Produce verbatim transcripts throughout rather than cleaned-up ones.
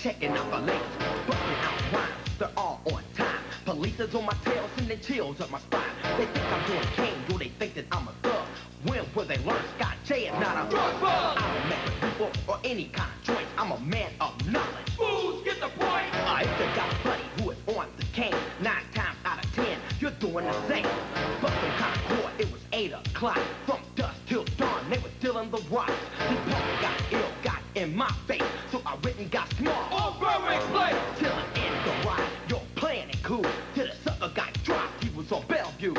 checking out the latest, busting out rhymes, they're all on time. Police is on my tail, sending chills up my spine. They think I'm doing cane, or they think that I'm a thug. When will they learn Scott J is not a drug bug? I don't mess with people or any kind of joints. I'm a man of knowledge. Fools get the point. Uh, if they got a buddy who is on the cane, nine times out of ten, you're doing the same. But some kind of court, it was eight o'clock. From dusk till dawn, they were stealing the rocks. This punk got ill, got in my face, so I went and got small. On Berwick Place. Till it in the ride, you're playing it cool. Till the sucker got dropped, he was on Bellevue.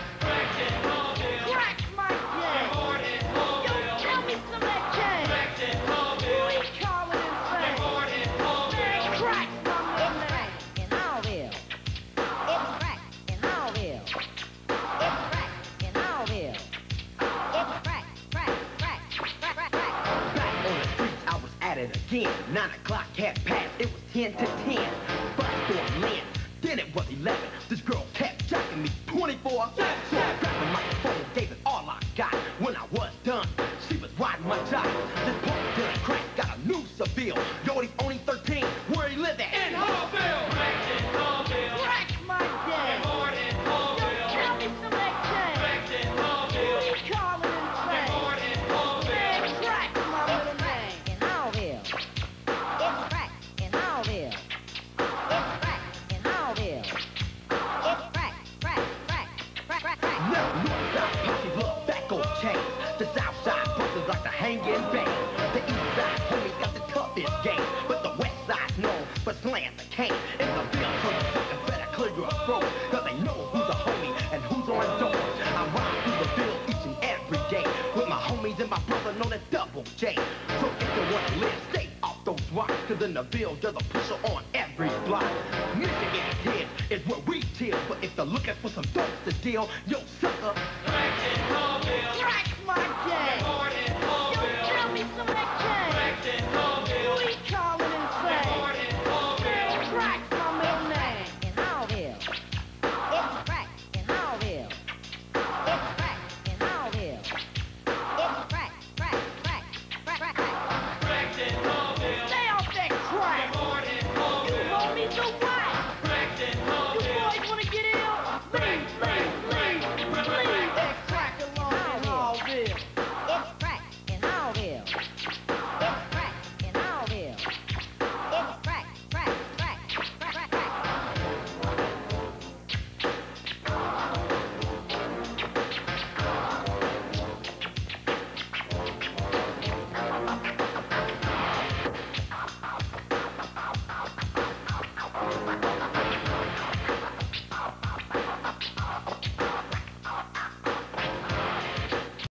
Crack my day. Yo, tell me some of that jazz. Who he calling insane? Man, crack my man. In Allville. It's crack in Allville. It's crack in Allville. It's crack, crack, crack, crack, crack, crack. Back on the streets, I was at it again. Nine o'clock had passed, it was ten to ten. Bus storm land, then it was eleven. This girl kept jacking me twenty-four seven. So I grabbed the microphone, gave it all I got. When I was done, she was riding my job. This punk dealing crack got a new Seville. Yo, he's only thirteen, where he live at? In Hallville. Crack my day. Yo, tell me some of that jazz. Who he calling insane? Man, crack my little man. In Allville. It's crack in Allville. It's crack in Allville. It's crack, crack, crack, crack, crack, crack. Now, north side posse love back on chains. The south side busters like the hanging bang. The east side homies got the toughest game. But the west side's known for slaying the cane. In the bill, so you fucking better clear your throat. Cause they know who's a homie and who's on doors. I ride through the bill each and every day. With my homies and my brother known as Double J. So if you wanna live, stay off those rocks. Cause in the bill, you're the pusher on every block. Michigan Tibbs is where we chill. But if they're looking for some dope to deal, yo sucker,